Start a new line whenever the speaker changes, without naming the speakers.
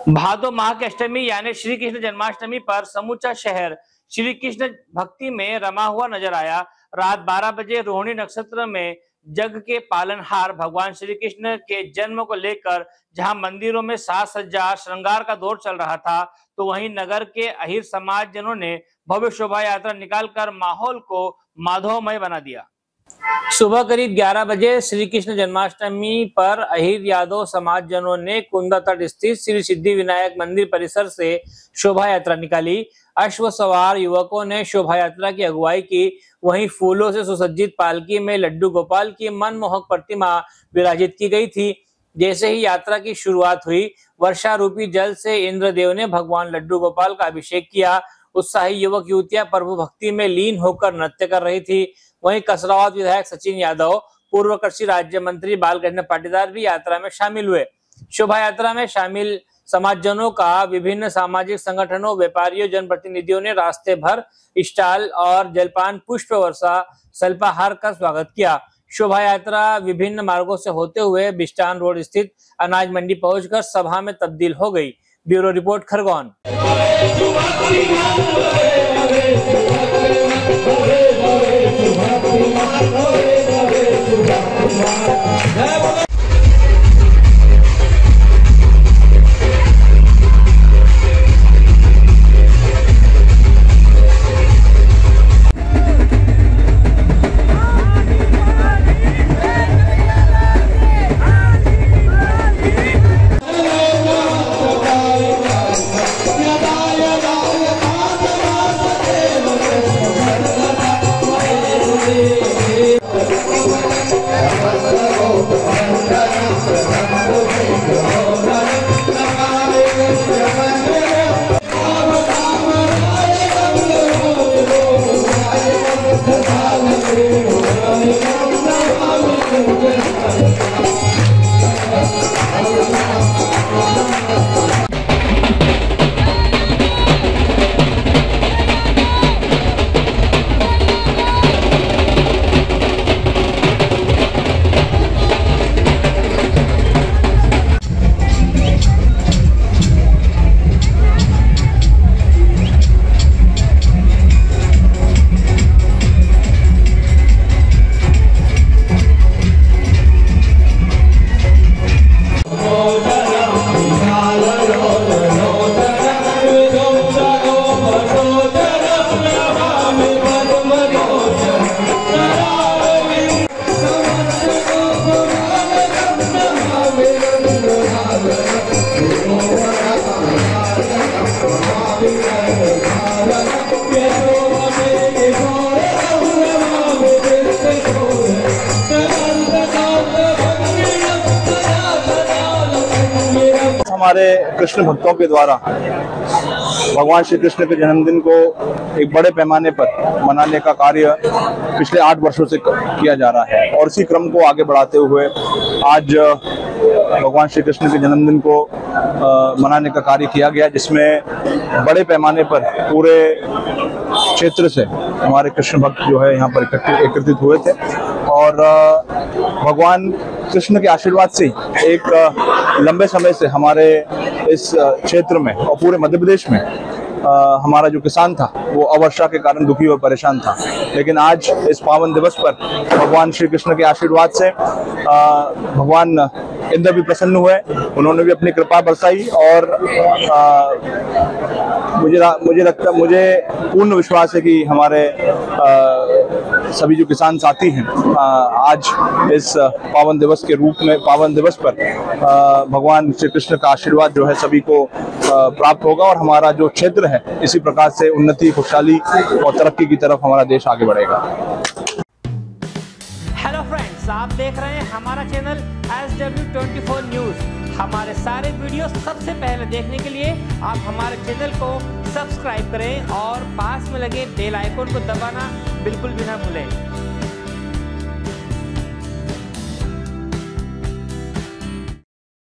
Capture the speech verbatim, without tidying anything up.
भादो माह की अष्टमी यानी श्री कृष्ण जन्माष्टमी पर समूचा शहर श्री कृष्ण भक्ति में रमा हुआ नजर आया। रात बारह बजे रोहिणी नक्षत्र में जग के पालनहार भगवान श्री कृष्ण के जन्म को लेकर जहां मंदिरों में साज सज्जा श्रृंगार का दौर चल रहा था, तो वहीं नगर के अहिर समाज जनों ने भव्य शोभा यात्रा निकालकर माहौल को माधवमय बना दिया। सुबह करीब ग्यारह बजे श्री कृष्ण जन्माष्टमी पर अहिर यादव समाज जनों ने कुंदा तट स्थित श्री सिद्धि विनायक मंदिर परिसर से शोभा यात्रा निकाली। अश्व सवार युवकों ने शोभा यात्रा की अगुवाई की। वहीं फूलों से सुसज्जित पालकी में लड्डू गोपाल की मनमोहक प्रतिमा विराजित की गई थी। जैसे ही यात्रा की शुरुआत हुई, वर्षा रूपी जल से इंद्रदेव ने भगवान लड्डू गोपाल का अभिषेक किया। उत्साही युवक युवतियां प्रभु भक्ति में लीन होकर नृत्य कर रही थी। वहीं कसरावत विधायक सचिन यादव, पूर्व कृषि राज्य मंत्री बालकृष्ण पाटीदार भी यात्रा में शामिल हुए। शोभा यात्रा में शामिल समाजजनों का विभिन्न सामाजिक संगठनों, व्यापारियों, जनप्रतिनिधियों ने रास्ते भर स्टॉल और जलपान, पुष्प वर्षा, सल्पाहार का स्वागत किया। शोभा यात्रा विभिन्न मार्गों से होते हुए बिस्टान रोड स्थित अनाज मंडी पहुंचकर सभा में तब्दील हो गई। Bureau report, Khargone.
हमारे कृष्ण भक्तों के द्वारा भगवान श्री कृष्ण के जन्मदिन को एक बड़े पैमाने पर मनाने का कार्य पिछले आठ वर्षों से किया जा रहा है और इसी क्रम को आगे बढ़ाते हुए आज भगवान श्री कृष्ण के जन्मदिन को मनाने का कार्य किया गया, जिसमें बड़े पैमाने पर पूरे क्षेत्र से हमारे कृष्ण भक्त जो है यहाँ पर एकत्रित हुए थे और भगवान कृष्ण के आशीर्वाद से एक लंबे समय से हमारे इस क्षेत्र में और पूरे मध्य प्रदेश में आ, हमारा जो किसान था वो अवर्षा के कारण दुखी व परेशान था, लेकिन आज इस पावन दिवस पर भगवान श्री कृष्ण के आशीर्वाद से आ, भगवान इंद्र भी प्रसन्न हुए, उन्होंने भी अपनी कृपा बरसाई और आ, मुझे मुझे लगता मुझे पूर्ण विश्वास है कि हमारे आ, सभी जो किसान साथी हैं आ, आज इस पावन दिवस के रूप में पावन दिवस पर आ, भगवान श्री कृष्ण का आशीर्वाद जो है सभी को आ, प्राप्त होगा और हमारा जो क्षेत्र है इसी प्रकार से उन्नति, खुशहाली और तरक्की की तरफ हमारा देश आगे बढ़ेगा।
हेलो फ्रेंड्स, आप देख रहे हैं हमारा channel S W twenty four news. हमारे सारे वीडियो सबसे पहले देखने के लिए आप हमारे चैनल को सब्सक्राइब करें और पास में लगे बेल आइकन को दबाना बिल्कुल भी ना भूलें।